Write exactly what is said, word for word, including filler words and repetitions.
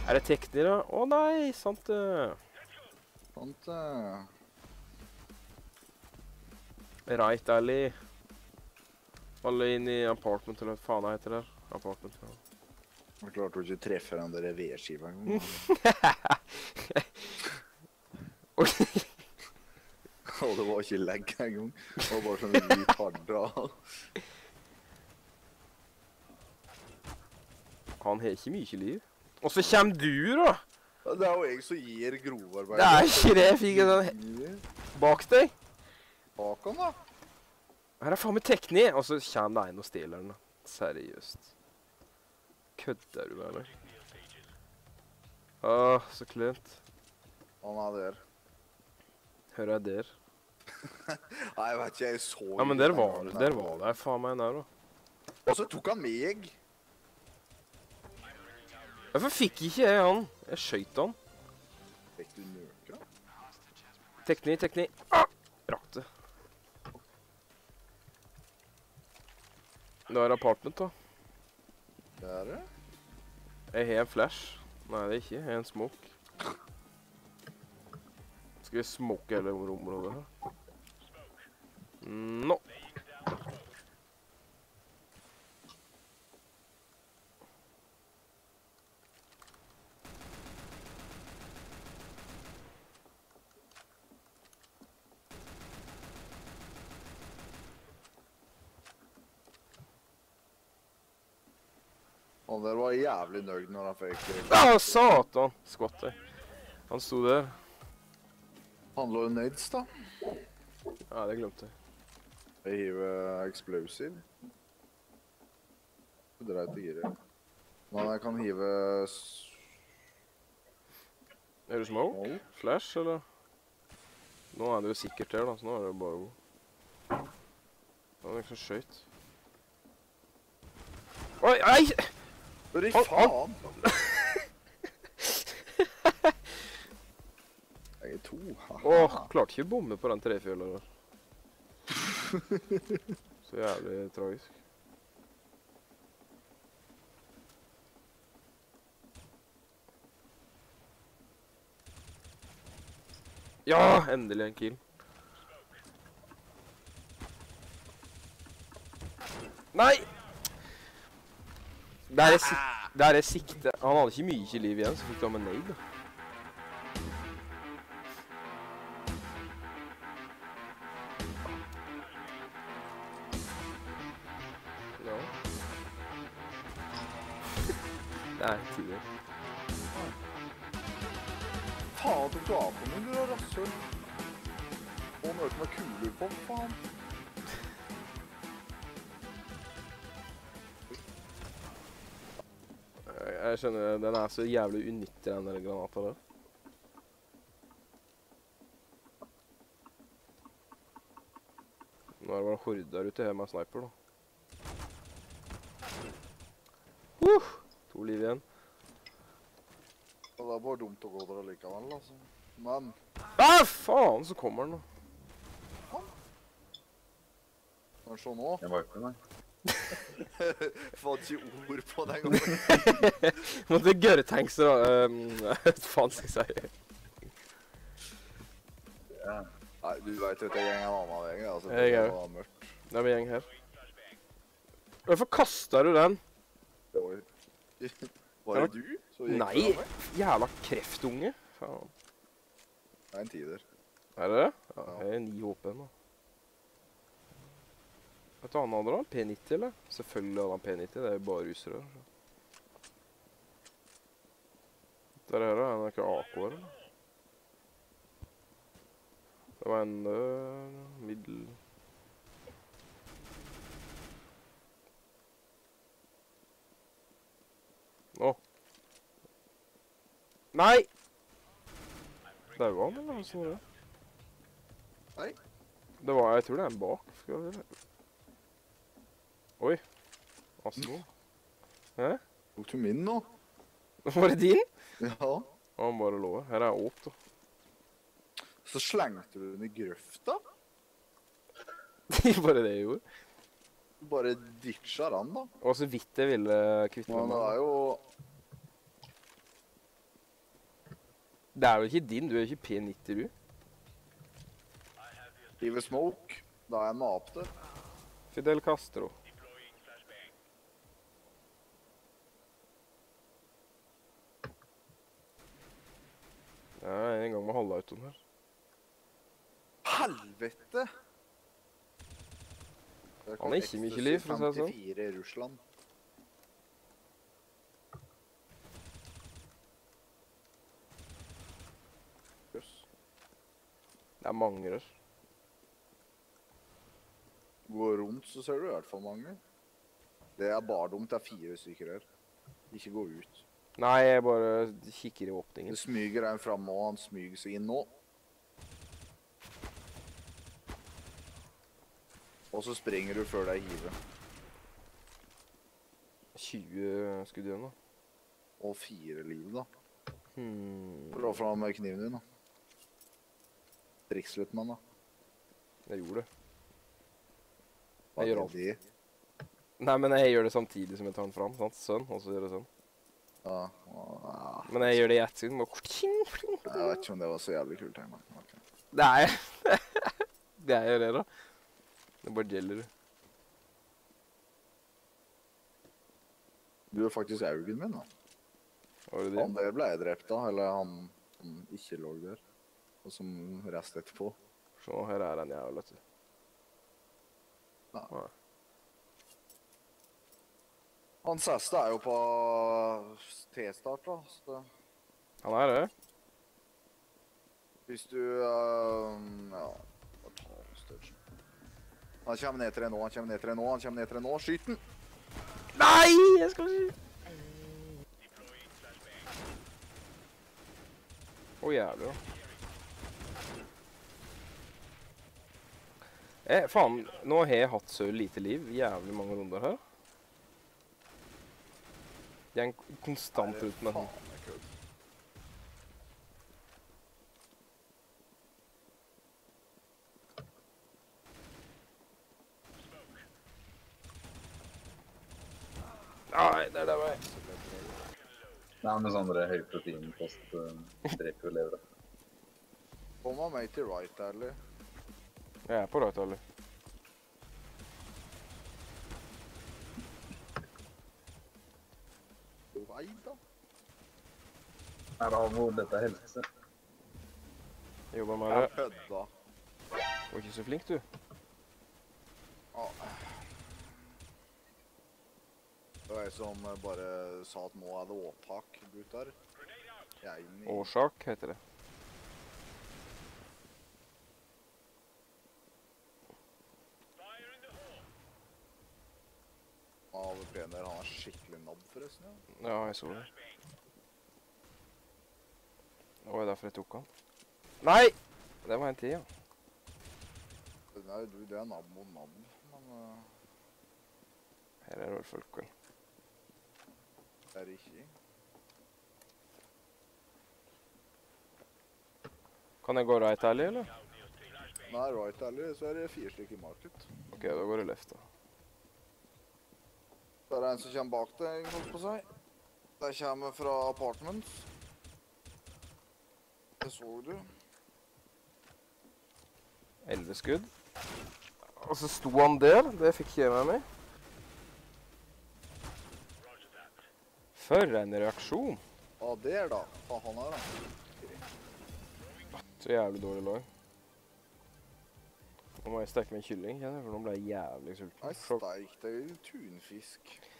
Er det tekner da? Å nei, sant det. Sant det. Right alley. Alle inn i apartment, eller hva faen det heter der. Apartment, ja. Jeg klarte å ikke treffe den der vedskiva en gang. Og det var ikke legg en gang. Det var bare sånn litt hardra. Han har ikke mye liv. Og så kommer du da! Det er jo jeg som gir grovarbeid. Det er ikke det, fikk jeg den bak deg. Bak han da? Her er faen med tekni, og så kommer det en og stjeler den da. Seriøst. Kødder du med, eller? Åh, så klent. Han er der. Hører jeg der? Nei, jeg vet ikke, jeg så... Ja, men der var det, der var det, faen meg en der da. Og så tok han meg. Hvorfor fikk ikke jeg han? Jeg skjøt han. Fikk du nøker da? Tekni, tekni. Ah! Rakk det. Det er apartment da. Det er det? Jeg har en flash. Nei, det er ikke. Jeg har en smoke. Skal vi smoke hele området her? Nå. Han der var jævlig nøyd når han fikk... Ah, satan! Skvatt jeg. Han sto der. Han lå nøyds da. Ja, det glemte jeg. Jeg hiver explosive. Det dreit jeg gir. Men jeg kan hive... Er du smoke? Flash, eller? Nå er det jo sikkert her da, så nå er det bare å gå. Det var liksom skjøyt. Oi, ei! Hør i faen! Jeg er to. Åh, klarte ikke å bomme på den trefjøla der. Så jævlig tragisk. Ja, endelig en kill. Nei! Der er, sik der er sikte. Han hadde ikke mye liv igjen, så fikk han med nade. Ja. Det er tider. Faen, tok du av på meg, du da, rasshøl? Og møte med kuler på, faen. Jeg skjønner, den er så jævlig unyttig, den der granaten der. Nå er det bare horde der ute her med sniper, da. Uh, to liv igjen. Det er bare dumt å gå der likevel, altså. Men... Ah, faen, så kommer den da. Hva er det så nå? Jeg var ikke med. Fått ikke ord på den gangen. Måtte gjøre tanks da. Um, hva faen skal jeg si? Ja. Nei, du vet at jeg gjenger en annen vei, altså. Jeg Det er. var mørkt. Det er vi gjeng her. Hvorfor kastet du den? Det var... Var det du? som gikk Nei, fra meg? jævla kreftunge. Faen. Det er en tider. Er det det? Ja, jeg er ni håpen da. Vet du hva han hadde da? P nitti eller? Selvfølgelig hadde han P nitti, det er jo bare rusere. Der er det, han er ikke A K eller? Det var en uh, middel... Åh. Nei! Der var han, eller hva som var det? Nei. Det var, jeg tror det er en bak. Skal vi se. Oi. Asmo. Hæ? Tok du min nå? Var det din? Ja. Å, han bare lå. Her er åp da. Så slengte du den i grøfta? Det er bare det jeg gjorde. Du bare ditcha den da. Og så vidt jeg ville kvitte Men meg det med. er jo... Det er jo ikke din, du er jo ikke P nitti, du. Give smoke. Da er jeg med ap der. Fidel Castro. Ja, jeg er en gang med halvautoen her. Helvete! Han er ikke mye liv, for å si det sånn. femtifire i Russland. Jøss. Det er mange rør. Gå rundt, så ser du i hvert fall mange. Det er bare dumt, det er fire stykker her. Ikke gå ut. Nei, jeg bare kikker i åpningen. Det smyger en frem nå, han smyger seg inn nå. Og så springer du før deg hiver. tjue skudd igjen, da. Og fire liv, da. Hmm. Dra fram kniven din, da. Triks litt, mann, da. Jeg gjorde det. Hva Jeg gjør er alt. det? Nei, men jeg gjør det samtidig som jeg tar den fram, sant? Sånn, og så gjør jeg sånn. Ja, ah, Men jeg gjør det i ett syn. Bare... jeg vet ikke om det var så jævlig kult, jeg, men ok. Det er det er jo det, da. Det bare gjelder det. Du er faktisk augen min, da. Var det Han det? der ble jeg drept da, eller han som ikke lå der. Og som rest etterpå. Så her er den jævla, vet du. Ja. Nei. Han siste er jo på T-start, da. Så Han er det. hvis du uh, ja, bare ta en størrelse. Han kommer ned til deg nå, han kommer ned til deg nå, han kommer ned til deg nå. Skyt den! Nei, jeg skal ikke. Å, jævlig, da. Eh, faen, nå har jeg hatt så lite liv, jævlig mange runder her. Jeg er en konstant rundt med den. Faen, det er kødd. Nei, det er det vei. Nei, men sånn der høyproteinkost uh, dreper jo lever. Kom av meg til right, ærlig. Jeg er på rett, alle. Vei, da. Er det hvor dette er helse? Jeg jobber med Jeg det. kødda. Du var ikke så flink, du. Ah. Det var jeg som eh, bare sa at nå er det åtak, gutter. Jeg er inne i... Årsak heter det. A V P-en der, han er skikkelig nabb forresten, ja. Ja, jeg så det. Det var derfor jeg tok han. Nei! Det var en tid, ja. Nei, du, det er nabb mot nabb, men uh, Her er det vel folk, vel. det er det ikke. Kan jeg gå right ærlig, eller? Nei, right ærlig, så er det fire stykker i market. Ok, da går det left, da. Så er det en som kommer bak deg, holdt på å si. Det kommer fra apartments. Det så du. Elleve skudd. Og så sto han der. Det fikk ikke jeg med meg. For en reaksjon. Ja, der da. Ja, han er da. Så jævlig dårlig lag. Nå må jeg stekke meg en kylling, kjenner jeg, for nå ble jeg jævlig sulten. Nei, steik deg tunfisk.